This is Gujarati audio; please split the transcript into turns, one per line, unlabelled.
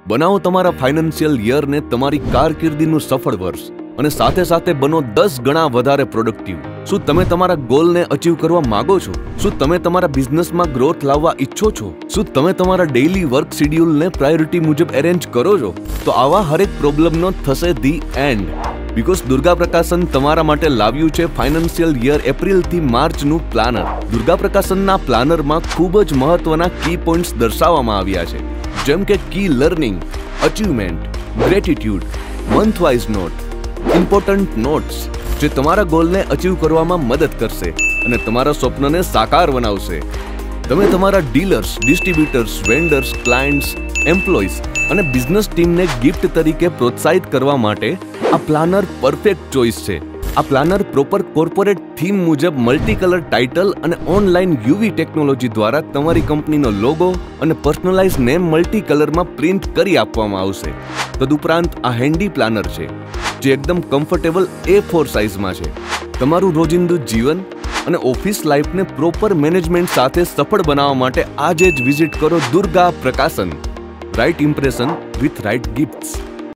બનાવો તમારા ફાઇનાન્શિયલ યરને તમારી કારકિર્દીનું સફળ વર્ષ અને સાથે સાથે બનો 10 ગણા વધારે પ્રોડક્ટિવ. શું તમે તમારા ગોલને અચીવ કરવા માંગો છો? શું તમે તમારા બિઝનેસમાં ગ્રોથ લાવવા ઈચ્છો છો? શું તમે તમારા ડેઇલી વર્ક શેડ્યુલને પ્રાયોરિટી મુજબ એરેન્જ કરો છો? તો આવા હરેક પ્રોબ્લેમનો થશે ધી એન્ડ. બીકોઝ દુર્ગા પ્રકાશન તમારા માટે લાવ્યું છે ફાઇનાન્શિયલ યર એપ્રિલથી માર્ચનું પ્લાનર. દુર્ગા પ્રકાશનના પ્લાનરમાં ખૂબ જ મહત્વના કી પોઈન્ટ્સ દર્શાવવામાં આવ્યા છે, જેમ કે key learning, achievement, gratitude, month wise note, important notes, જે તમારા ગોલને અચીવ કરવામાં મદદ કરશે અને તમારા સ્વપ્નને સાકાર બનાવશે. તમે તમારા dealers, distributors, vendors, clients, employees અને બિઝનેસ ટીમને ગિફ્ટ તરીકે પ્રોત્સાહિત કરવા માટે આ પ્લાનર પરફેક્ટ ચોઇસ છે. આ પ્લાનર પ્રોપર કોર્પોરેટ થીમ મુજબ મલ્ટી કલર ટાઇટલ અને ઓનલાઈન યુવી ટેકનોલોજી દ્વારા તમારી કંપનીનો લોગો અને પર્સનલાઇઝ નેમ મલ્ટી કલરમાં પ્રિન્ટ કરી આપવામાં આવશે. તદુપરાંત આ હેન્ડી પ્લાનર છે, જે એકદમ કમ્ફર્ટેબલ A4 સાઇઝમાં છે. તમારું રોજિંદુ જીવન અને ઓફિસ લાઈફને પ્રોપર મેનેજમેન્ટ સાથે સફળ બનાવવા માટે આજે જ વિઝિટ કરો Durga Prakashan. Right impression with right gifts.